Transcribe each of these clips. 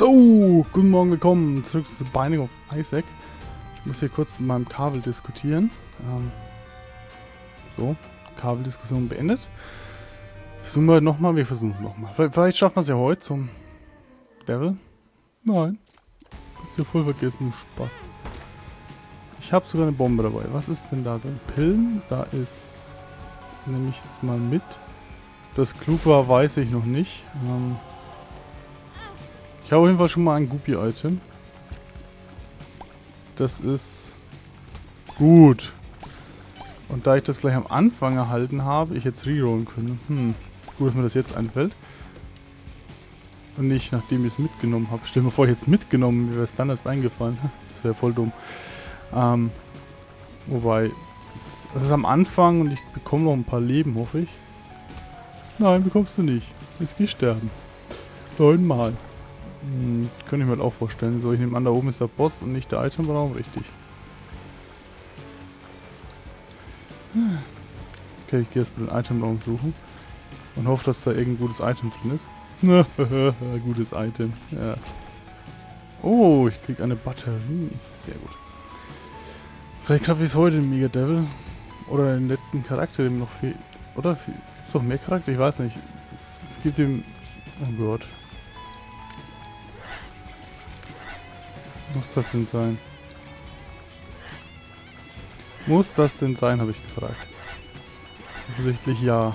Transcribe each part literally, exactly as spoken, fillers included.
So, guten Morgen, willkommen zurück zu Binding of Isaac. Ich muss hier kurz mit meinem Kabel diskutieren. Ähm, so, Kabeldiskussion beendet. Versuchen wir nochmal, wir versuchen es nochmal. Vielleicht, vielleicht schaffen wir es ja heute zum Devil. Nein. Kannst du voll vergessen, du Spaß. Ich habe sogar eine Bombe dabei. Was ist denn da drin? Pillen? Da ist... Nehme ich jetzt mal mit. Das klug war, weiß ich noch nicht. Ähm, ich habe auf jeden Fall schon mal ein Guppy-Item. Das ist gut. Und da ich das gleich am Anfang erhalten habe, ich jetzt rerollen können. Hm, gut, dass mir das jetzt einfällt. Und nicht, nachdem ich es mitgenommen habe. Stell mir vor, ich hätte es mitgenommen, mir wäre es dann erst eingefallen. Das wäre voll dumm. Ähm, wobei, es ist, es ist am Anfang und ich bekomme noch ein paar Leben, hoffe ich. Nein, bekommst du nicht. Jetzt geh sterben. Neunmal. Hm, könnte ich mir halt auch vorstellen. So, ich nehme an, da oben ist der Boss und nicht der Itemraum, richtig. Okay, ich gehe jetzt mit dem Itemraum suchen. Und hoffe, dass da irgendein gutes Item drin ist. Gutes Item, ja. Oh, ich krieg eine Batterie. Sehr gut. Vielleicht schaffe ich es heute im Mega Devil. Oder den letzten Charakter, dem noch fehlt. Oder gibt es noch mehr Charakter? Ich weiß nicht. Es, es gibt ihm... Oh Gott. Muss das denn sein? Muss das denn sein, habe ich gefragt. Offensichtlich ja.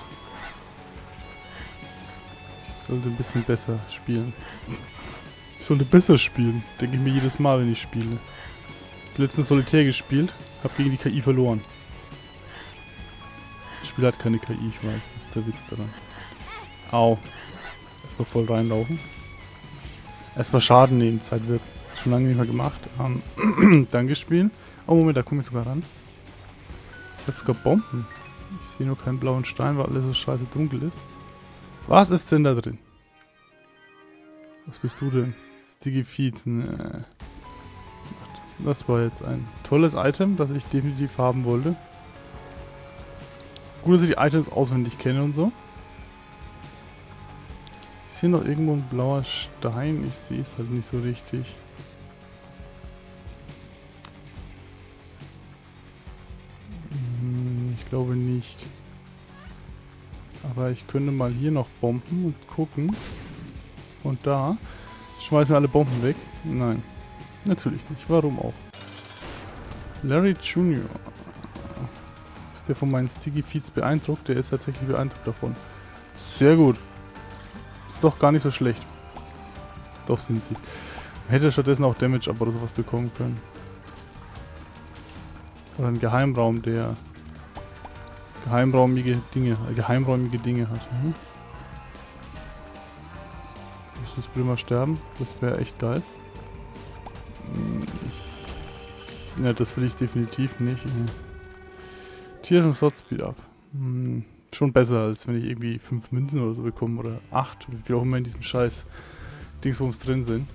Ich sollte ein bisschen besser spielen. Ich sollte besser spielen, denke ich mir jedes Mal, wenn ich spiele. Ich habe letztens Solitär gespielt, habe gegen die K I verloren. Das Spiel hat keine K I, ich weiß, das ist der Witz daran. Au. Erstmal voll reinlaufen. Erstmal Schaden nehmen, Zeit wird. Schon lange nicht mehr gemacht. Ähm, dann gespielt. Oh Moment, da komme ich sogar ran. Ich habe sogar Bomben. Ich sehe nur keinen blauen Stein, weil alles so scheiße dunkel ist. Was ist denn da drin? Was bist du denn? Sticky Feet. Nee. Das war jetzt ein tolles Item, das ich definitiv haben wollte. Gut, dass ich die Items auswendig kenne und so. Ist hier noch irgendwo ein blauer Stein? Ich sehe es halt nicht so richtig. Ich glaube nicht. Aber ich könnte mal hier noch bomben und gucken. Und da. Schmeißen alle Bomben weg? Nein. Natürlich nicht. Warum auch? Larry Junior Ist der von meinen Sticky Feeds beeindruckt? Der ist tatsächlich beeindruckt davon. Sehr gut. Ist doch gar nicht so schlecht. Doch sind sie. Man hätte stattdessen auch Damage Up oder sowas bekommen können. Oder ein Geheimraum, der geheimräumige Dinge, äh, geheimräumige Dinge hat. Mhm. Ich muss bitte mal sterben. Das wäre echt geil. Ich, ne, das will ich definitiv nicht. Tier und Slot Speed Up. Hm, schon besser, als wenn ich irgendwie fünf Münzen oder so bekomme. Oder acht, wie auch immer in diesem scheiß Dingsbums drin sind.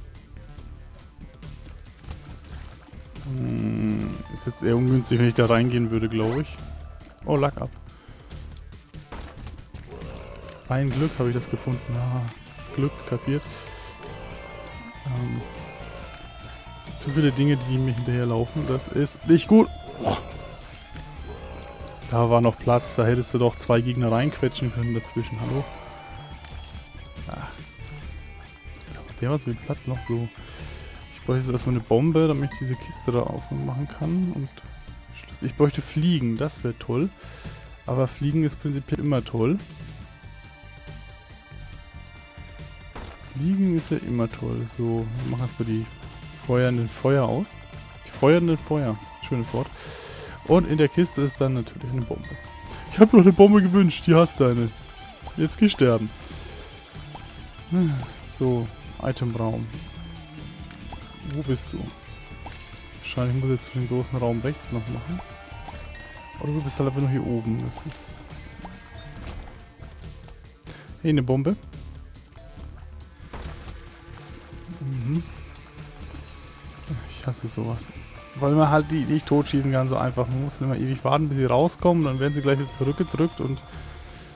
Hm, ist jetzt eher ungünstig, wenn ich da reingehen würde, glaube ich. Oh, Luck Up. Ein Glück habe ich das gefunden. Ah, Glück, kapiert. Ähm, zu viele Dinge, die mir hinterherlaufen. Das ist nicht gut. Oh. Da war noch Platz. Da hättest du doch zwei Gegner reinquetschen können dazwischen. Hallo? Ah. Der war so viel Platz noch so. Ich bräuchte jetzt erstmal eine Bombe, damit ich diese Kiste da aufmachen kann. Und ich bräuchte Fliegen. Das wäre toll. Aber Fliegen ist prinzipiell immer toll. Fliegen ist ja immer toll. So, wir machen erstmal die feuernden Feuer aus. Die feuernden Feuer. Schönes Wort. Und in der Kiste ist dann natürlich eine Bombe. Ich habe noch eine Bombe gewünscht. Hier hast du eine. Jetzt geh sterben. So, Itemraum. Wo bist du? Wahrscheinlich muss ich jetzt den großen Raum rechts noch machen. Oder du bist halt einfach nur hier oben. Das ist... Hey, eine Bombe. Mhm. Ich hasse sowas. Weil man halt die nicht totschießen kann so einfach. Man muss immer ewig warten, bis sie rauskommen. Dann werden sie gleich wieder zurückgedrückt und...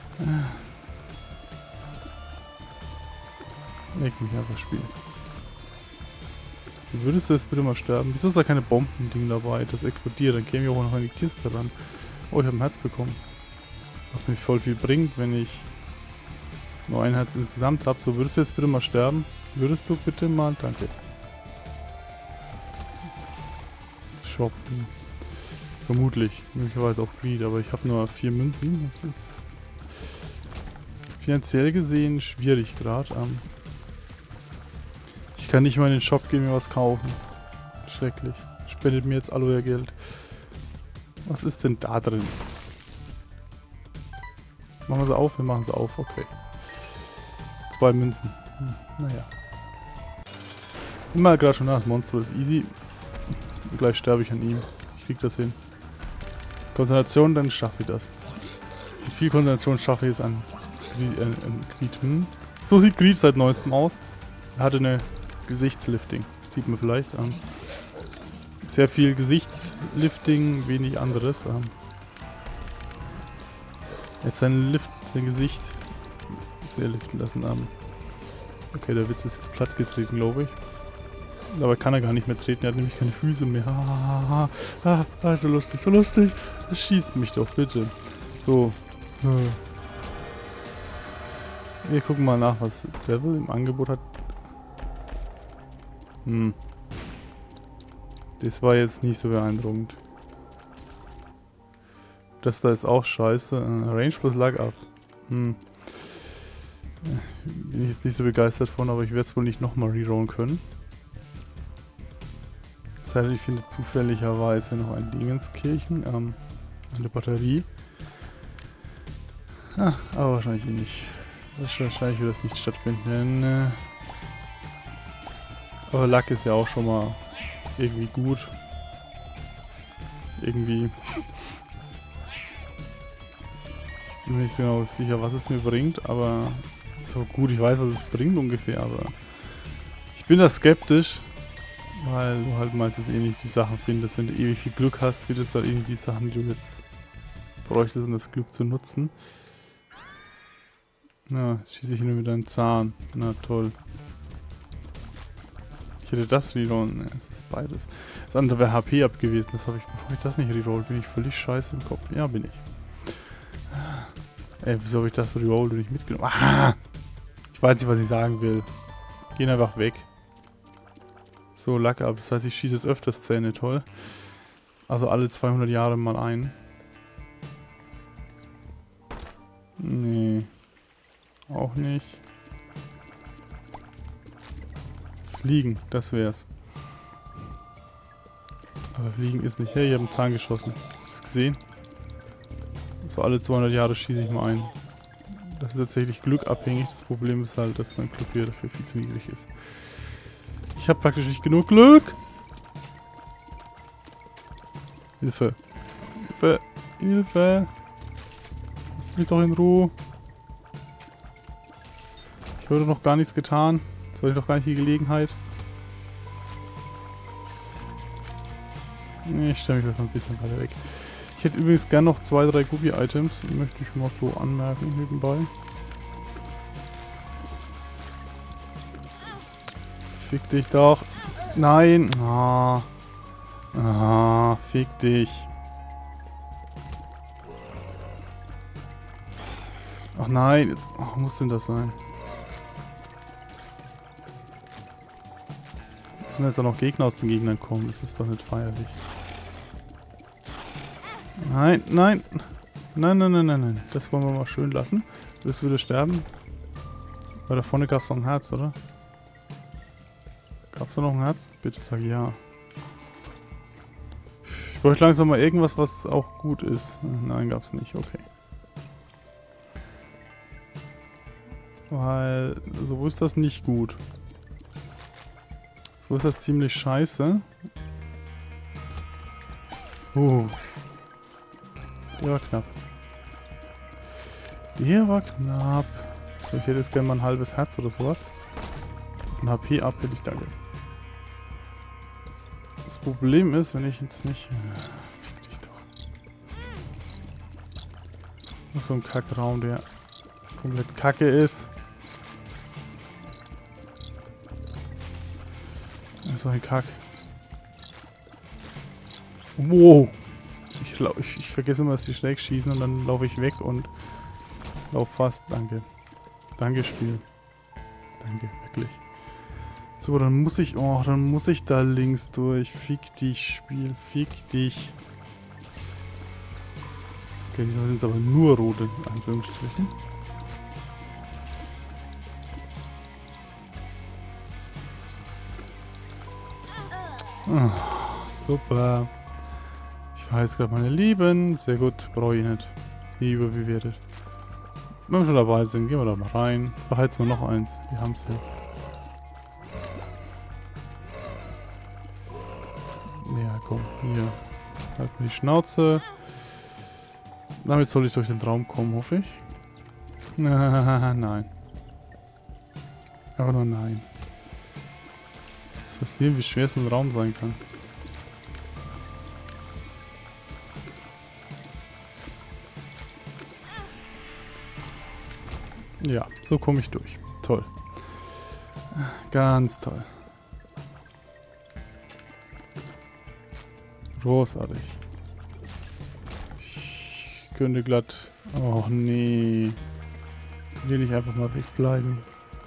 Äh, Leg mich einfach spielen. Würdest du jetzt bitte mal sterben? Wieso ist da keine Bombending dabei? Das explodiert, dann käme ich auch noch an die Kiste ran. Oh, ich habe ein Herz bekommen. Was mich voll viel bringt, wenn ich nur ein Herz insgesamt habe. So, würdest du jetzt bitte mal sterben? Würdest du bitte mal? Danke. Shoppen. Vermutlich. Möglicherweise auch Greed, aber ich habe nur vier Münzen. Das ist finanziell gesehen schwierig gerade. Ähm ich kann nicht mal in den Shop gehen, mir was kaufen. Schrecklich. Spendet mir jetzt alle euer Geld. Was ist denn da drin? Machen wir sie auf? Wir machen sie auf. Okay. Zwei Münzen. Hm, naja. Immer gerade schon nach. Das Monster ist easy. Gleich sterbe ich an ihm. Ich krieg das hin. Konzentration, dann schaffe ich das. Mit viel Konzentration schaffe ich es an Greed. Äh, an Greed. Hm. So sieht Greed seit neuestem aus. Er hatte eine Gesichtslifting. Sieht man vielleicht. Ähm, sehr viel Gesichtslifting, wenig anderes. Ähm, jetzt sein Lift, sein Gesicht sehr liften lassen. Ähm, okay, der Witz ist jetzt platt getreten, glaube ich. Dabei kann er gar nicht mehr treten, er hat nämlich keine Füße mehr. Ah, ah, ah, so lustig, so lustig. Das schießt mich doch, bitte. So. Wir gucken mal nach, was Devil im Angebot hat. Hm. Das war jetzt nicht so beeindruckend. Das da ist auch scheiße. Uh, Range plus Luck up. Hm. Bin ich jetzt nicht so begeistert von, aber ich werde es wohl nicht nochmal rerollen können. Es sei denn, ich finde zufälligerweise noch ein Dingenskirchen, ähm, eine Batterie. Ah, aber wahrscheinlich eh nicht. Wahrscheinlich wird das nicht stattfinden. Aber Luck ist ja auch schon mal irgendwie gut. Irgendwie. Ich bin mir nicht genau sicher, was es mir bringt, aber so gut, ich weiß, was es bringt ungefähr, aber ich bin da skeptisch, weil du halt meistens eh nicht die Sachen findest. Wenn du ewig viel Glück hast, findest du halt irgendwie die Sachen, die du jetzt bräuchtest, um das Glück zu nutzen. Na, jetzt schieße ich nur mit einem Zahn. Na toll. Ich hätte das rerollen. Ne, es ist beides. Das andere wäre H P ab gewesen. Das habe ich, bevor ich das nicht rerollt, bin ich völlig scheiße im Kopf. Ja, bin ich. Ey, wieso habe ich das rerollt und nicht mitgenommen? Ah! Ich weiß nicht, was ich sagen will. Gehen einfach weg. So, Luck ab. Das heißt, ich schieße jetzt öfters Zähne. Toll. Also alle zweihundert Jahre mal ein. Nee. Auch nicht. Fliegen, das wär's. Aber Fliegen ist nicht. Hey, ich habe einen Zahn geschossen. Hast du gesehen? So alle zweihundert Jahre schieße ich mal ein. Das ist tatsächlich glückabhängig. Das Problem ist halt, dass mein Glück hier dafür viel zu niedrig ist. Ich habe praktisch nicht genug Glück. Hilfe. Hilfe. Hilfe. Lass mich doch in Ruhe. Ich habe noch gar nichts getan. Jetzt habe ich noch gar nicht die Gelegenheit. Ich stelle mich das mal ein bisschen weiter weg. Ich hätte übrigens gern noch zwei, drei Guppy-Items. Die möchte ich mal so anmerken nebenbei. Fick dich doch. Nein. Ah. Ah, fick dich. Ach nein, jetzt. Ach, muss denn das sein? Müssen jetzt auch noch Gegner aus den Gegnern kommen. Das ist doch nicht feierlich. Nein, nein. Nein, nein, nein, nein, nein. Das wollen wir mal schön lassen. Wirst du wieder sterben? Weil da vorne gab es noch ein Herz, oder? Gab es da noch ein Herz? Bitte sag ja. Ich bräuchte langsam mal irgendwas, was auch gut ist. Nein, gab es nicht. Okay. Weil so ist das nicht gut. So ist das ziemlich scheiße. Uh. Der war knapp. Der war knapp. So, ich hätte jetzt gerne mal ein halbes Herz oder sowas. Ein H P ab hätte ich, danke. Das Problem ist, wenn ich jetzt nicht... Fick dich doch. Das ist so ein Kackraum, der komplett kacke ist. So ein Kack. Wow. Ich, ich, ich vergesse immer, dass die schräg schießen und dann laufe ich weg und laufe fast. Danke. Danke, Spiel. Danke, wirklich. So, dann muss ich... Oh, dann muss ich da links durch. Fick dich, Spiel. Fick dich. Okay, die sind jetzt aber nur rote, in Anführungsstrichen. Oh, super. Ich weiß gerade, meine Lieben. Sehr gut, brauche ich nicht. Ist nie überbewertet. Wenn wir schon dabei sind, gehen wir da mal rein. Beheizen wir noch eins. Wir haben es ja. Ja, komm, hier. Halt mir die Schnauze. Damit soll ich durch den Traum kommen, hoffe ich. Nein. Aber nur nein. Das ist faszinierend, wie schwer so ein Raum sein kann. Ja, so komme ich durch. Toll. Ganz toll. Großartig. Ich könnte glatt... Oh nee. Will ich einfach mal wegbleiben.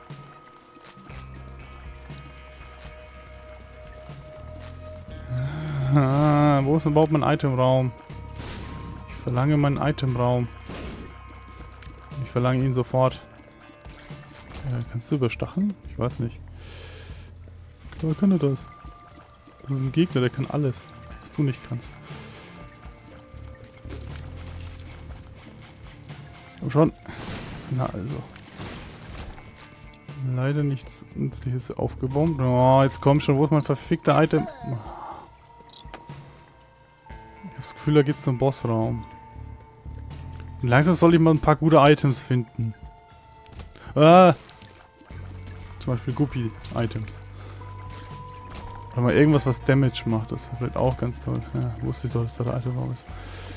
Ah, wo ist denn überhaupt mein Itemraum? Ich verlange meinen Itemraum. Ich verlange ihn sofort. Ja, kannst du überstacheln? Ich weiß nicht. Klar kann er das. Das ist ein Gegner, der kann alles, was du nicht kannst. Komm schon. Na also. Leider nichts Nützliches aufgebombt. Oh, jetzt komm schon. Wo ist mein verfickter Item? Ich habe das Gefühl, da geht's zum Bossraum. Und langsam soll ich mal ein paar gute Items finden. Ah! Zum Beispiel Guppy-Items. Oder mal irgendwas, was Damage macht. Das wäre vielleicht auch ganz toll. Ja, wusste ich doch, dass da der Itemraum ist.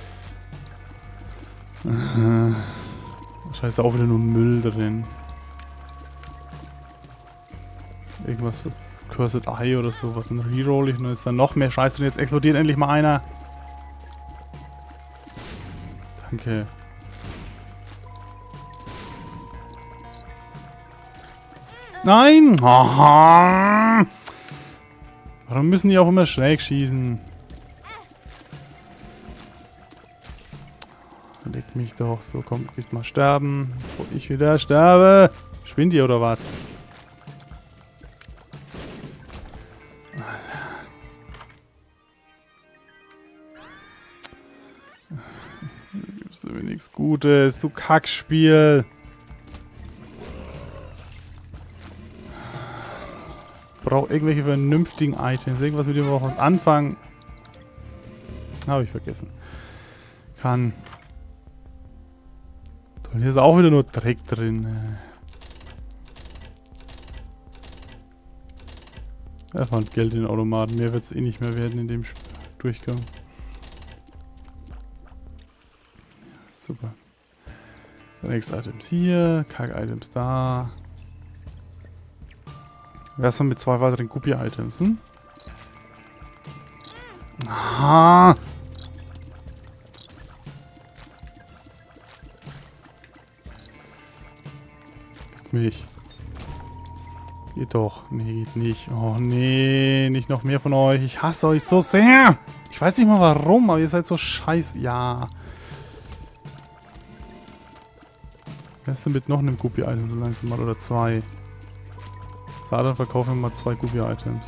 Äh, wahrscheinlich ist da auch wieder nur Müll drin. Irgendwas, das Cursed Eye oder so, was dann reroll ich und dann ist da noch mehr Scheiße drin. Jetzt explodiert endlich mal einer. Danke. Nein! Aha. Warum müssen die auch immer schräg schießen? Leg mich doch. So, komm, geht mal sterben. Bevor ich wieder sterbe. Spinnt ihr oder was? Da gibst du mir nichts Gutes, du Kackspiel. Brauche irgendwelche vernünftigen Items. Irgendwas, mit dem wir auch was anfangen. Habe ich vergessen. Kann. Toll, hier ist auch wieder nur Dreck drin. Er fand Geld in den Automaten. Mehr wird es eh nicht mehr werden in dem Durchgang. Super. Nächste Items hier. Kack-Items da. Was mit zwei weiteren Guppy-Items, hm? Aha! Leck mich. Geht doch. Nee, geht nicht. Oh nee, nicht noch mehr von euch. Ich hasse euch so sehr. Ich weiß nicht mal warum, aber ihr seid so scheiße. Ja. Was ist denn mit noch einem Guppy-Item so langsam mal? Oder zwei? Dann verkaufen wir mal zwei Guppy-Items.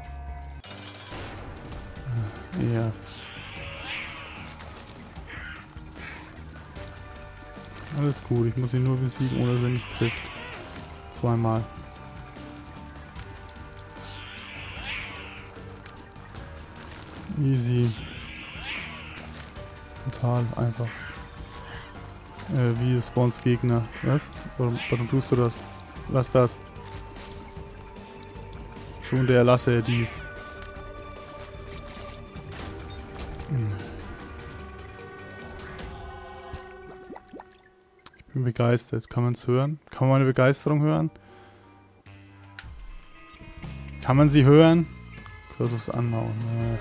Ja. Alles gut, ich muss ihn nur besiegen, ohne dass er mich trifft. Zweimal. Easy. Total einfach. Äh, wie du spawnst Gegner. Was? Warum, warum tust du das? Lass das. Schon der erlasse er dies. Ich bin begeistert. Kann man es hören? Kann man meine Begeisterung hören? Kann man sie hören? Versuch's anhauen.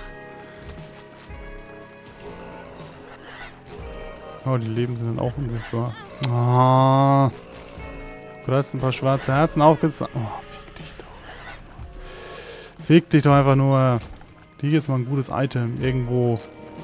Ach. Oh, die Leben sind dann auch unsichtbar. Ah. Du hast ein paar schwarze Herzen aufgesammelt. Oh, fick dich doch. Fick dich doch einfach nur. Liegt jetzt mal ein gutes Item irgendwo.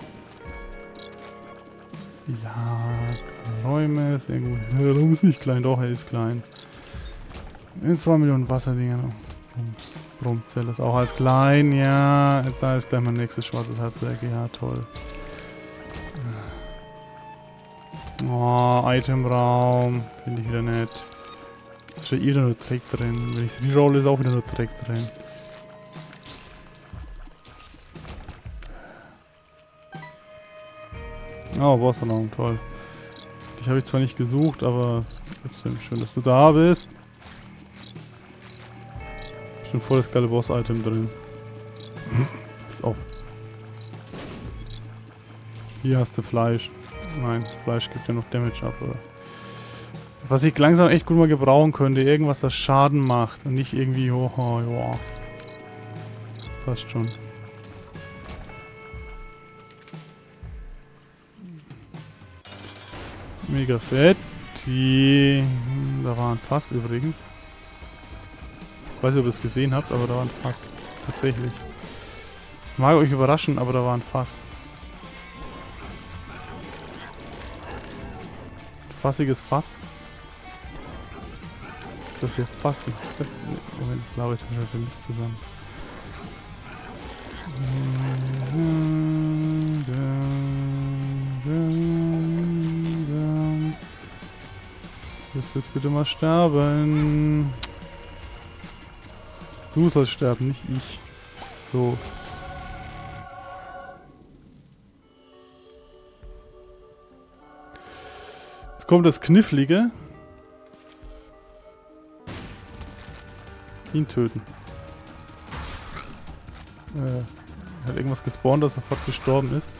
Ja, Räume ist irgendwo. Warum ist nicht klein? Doch, er ist klein. In zwei Millionen Wasserdinger noch. Brummzell ist auch als klein. Ja, jetzt da ist gleich mein nächstes schwarzes Herzwerk. Ja, toll. Oh, Itemraum. Finde ich wieder nett. Ist ja wieder nur Dreck drin. Wenn ich die rolle, ist auch wieder nur Dreck drin. Oh, Bossraum, toll. Dich habe ich zwar nicht gesucht, aber trotzdem schön, dass du da bist. Schon voll das geile Boss-Item drin. Ist auch. Hier hast du Fleisch. Nein, Fleisch gibt ja noch Damage ab, oder? Was ich langsam echt gut mal gebrauchen könnte. Irgendwas, das Schaden macht. Und nicht irgendwie, oh, oh, ja. Passt schon. Mega fett. Die... Da war ein Fass übrigens. Ich weiß nicht, ob ihr es gesehen habt, aber da war ein Fass. Tatsächlich. Ich mag euch überraschen, aber da war ein Fass. Fassiges Fass. Ist das hier Fass? Moment, das labere ich mir schon Mist zusammen. Du wirst jetzt bitte mal sterben. Du sollst sterben, nicht ich. So. Jetzt kommt das Knifflige. Ihn töten. Äh, er hat irgendwas gespawnt, das sofort gestorben ist.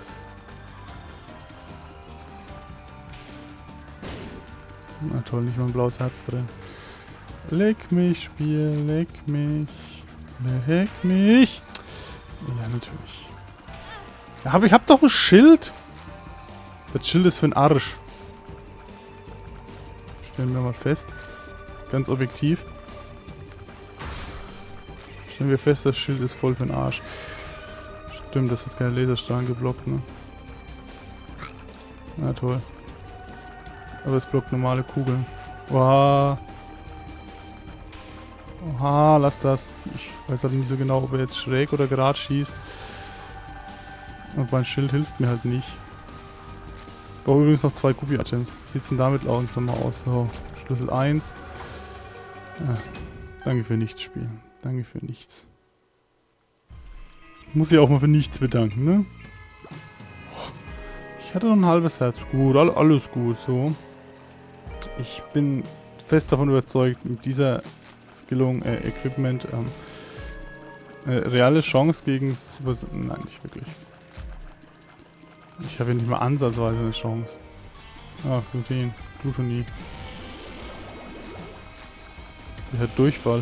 Na toll, nicht mal ein blaues Herz drin. Leck mich, Spiel, leck mich. Leck mich. Ja, natürlich. Ja, aber ich hab doch ein Schild. Das Schild ist für den Arsch. Stellen wir mal fest. Ganz objektiv. Stellen wir fest, das Schild ist voll für den Arsch. Stimmt, das hat keine Laserstrahlen geblockt, ne? Na toll. Aber es blockt normale Kugeln. Oha. Oha, lass das. Ich weiß halt nicht so genau, ob er jetzt schräg oder gerade schießt. Und mein Schild hilft mir halt nicht. Ich brauche übrigens noch zwei Kubi-Items. Wie sieht es denn damit langsam mal aus? So, Schlüssel eins. Ja, danke für nichts, Spiel. Danke für nichts. Muss ich auch mal für nichts bedanken, ne? Ich hatte noch ein halbes Herz. Gut, alles gut, so. Ich bin fest davon überzeugt, mit dieser Skillung, äh, Equipment, ähm, eine reale Chance gegen Super... Nein, nicht wirklich. Ich habe ja nicht mal ansatzweise eine Chance. Ach, Gluten. Glutonie. Der hat Durchfall.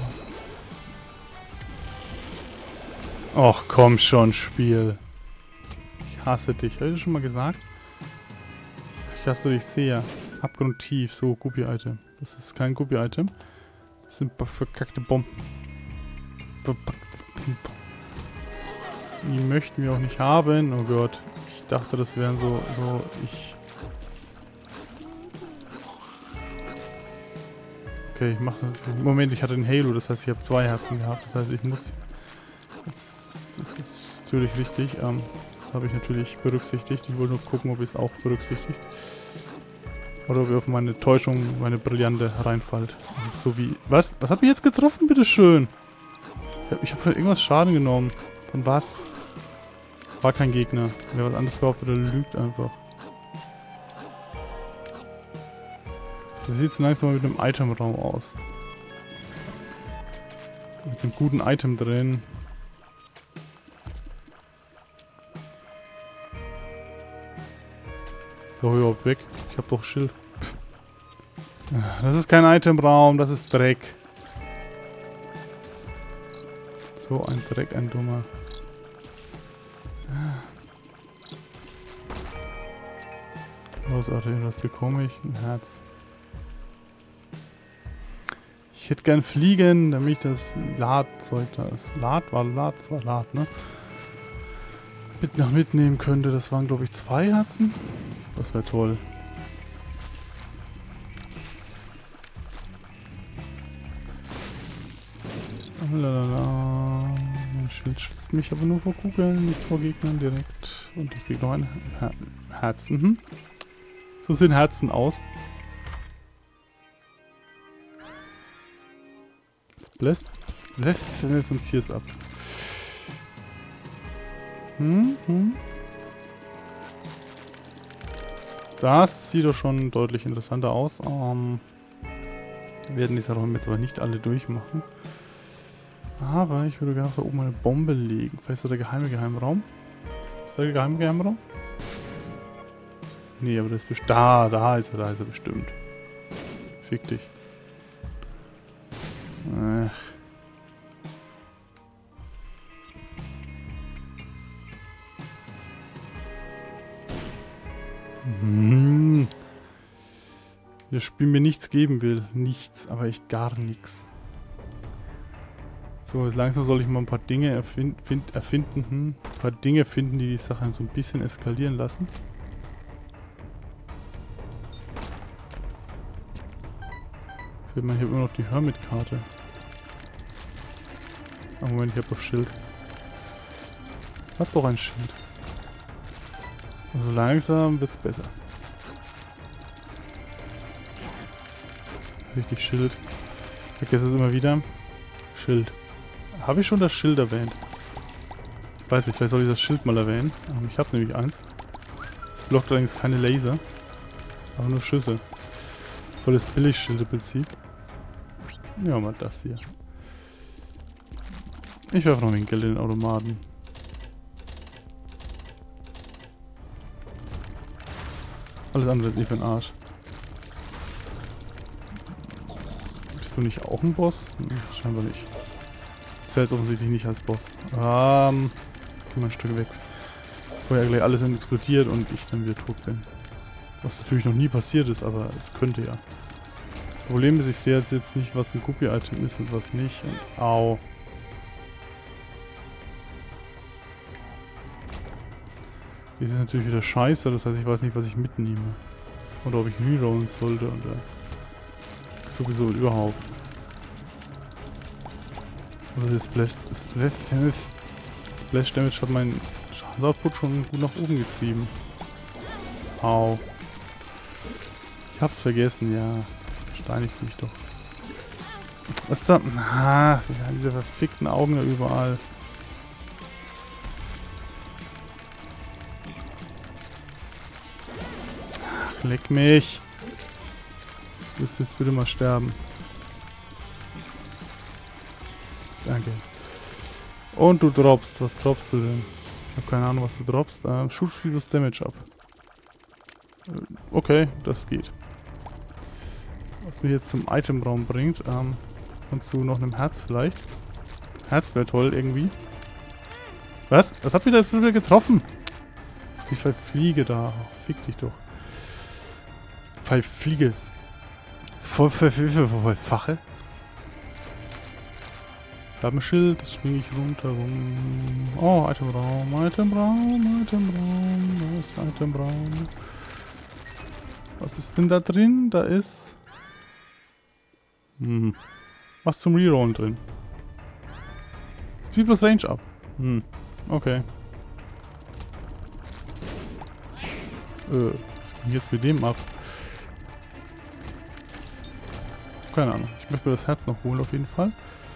Och, komm schon, Spiel. Ich hasse dich. Habe ich das schon mal gesagt? Ich hasse dich sehr. Abgrundtief. So, Guppy-Item. Das ist kein Guppy-Item. Das sind verkackte Bomben. Die möchten wir auch nicht haben. Oh Gott. Ich dachte, das wären so... so ich... Okay, ich mache das... Moment, ich hatte den Halo. Das heißt, ich habe zwei Herzen gehabt. Das heißt, ich muss... Das, das ist natürlich wichtig. Ähm, das habe ich natürlich berücksichtigt. Ich wollte nur gucken, ob ihr es auch berücksichtigt. Oder ob ihr auf meine Täuschung, meine Brillante reinfallt. So wie... Was? Was hat mich jetzt getroffen, bitteschön? Ich habe hab irgendwas Schaden genommen. Von was? War kein Gegner. Wer was anderes behauptet, der lügt einfach. So sieht es langsam mal mit dem Itemraum aus. Mit einem guten Item drin. So, überhaupt weg. Ich hab doch Schild. Das ist kein Itemraum, das ist Dreck. So ein Dreck, ein Dummer. Großartig, was bekomme ich? Ein Herz. Ich hätte gern Fliegen, damit ich das Ladzeug da ist. Lad? War Lad? Das war Lad, ne? Mit noch mitnehmen könnte. Das waren, glaube ich, zwei Herzen. Das wäre toll. Lalala. Mein Schild schützt mich aber nur vor Kugeln, nicht vor Gegnern direkt. Und ich kriege noch ein Her Herz. Mhm. So sehen Herzen aus. Lässt, lässt uns hier es ab. Hm, hm. Das sieht doch schon deutlich interessanter aus. Ähm, wir werden diese Räume jetzt aber nicht alle durchmachen. Aber ich würde gerne da oben eine Bombe legen. Vielleicht ist da der geheime Geheimraum. Ist da der geheime Geheimraum? Nee, aber das ist bestimmt. Da, da ist er, da ist er bestimmt. Fick dich. Ach. Hm. Das Spiel mir nichts geben will. Nichts, aber echt gar nichts. So, jetzt langsam soll ich mal ein paar Dinge erfind, find, erfinden. Hm. Ein paar Dinge finden, die die Sache so ein bisschen eskalieren lassen. Ich habe immer noch die Hermit-Karte. Ah, Moment, ich habe doch Schild. Ich hab doch ein Schild. Also langsam wird's besser. Richtig Schild. Ich vergesse es immer wieder. Schild. Habe ich schon das Schild erwähnt? Ich weiß nicht, vielleicht soll ich das Schild mal erwähnen. Ich habe nämlich eins. Blockt allerdings keine Laser. Aber nur Schüsse. Volles Billigschilde-Prinzip. Ja, mal das hier. Ich werfe noch ein Geld in den Automaten. Alles andere ist nicht für den Arsch. Bist du nicht auch ein Boss? Hm, scheinbar nicht. Zählt offensichtlich nicht als Boss. Ähm, geh mal ein Stück weg. Vorher gleich alles explodiert und ich dann wieder tot bin. Was natürlich noch nie passiert ist, aber es könnte ja. Das Problem ist, ich sehe jetzt, jetzt nicht, was ein Guppy-Item ist und was nicht. Und, au. Dies ist natürlich wieder scheiße, das heißt, ich weiß nicht, was ich mitnehme. Oder ob ich rerollen sollte oder sowieso überhaupt. Also das Splash, das Splash Damage hat meinen Schadensoutput schon gut nach oben getrieben. Au. Ich hab's vergessen, ja. Steinigt mich doch. Was ist da? Ah, diese verfickten Augen da überall. Ach, leck mich. Du wirst jetzt bitte mal sterben. Danke. Und du droppst. Was droppst du denn? Ich habe keine Ahnung, was du droppst. Ähm, Shoot Speed plus Damage ab. Okay, das geht. Was mich jetzt zum Itemraum bringt. Ähm, und zu noch einem Herz vielleicht. Herz wäre toll irgendwie. Was? Was hat mich da jetzt wieder getroffen? Ich verfliege da. Oh, fick dich doch. Verfliege. Voll Fache. Ich habe ein Schild, das schwinge ich runter rum. Oh, Itemraum, Itemraum, Itemraum. Da ist Itemraum. Was ist denn da drin? Da ist... Hm. Was zum Rerollen drin. Speed plus Range ab. Hm. Okay. Äh, was ging jetzt mit dem ab? Keine Ahnung. Ich möchte mir das Herz noch holen auf jeden Fall.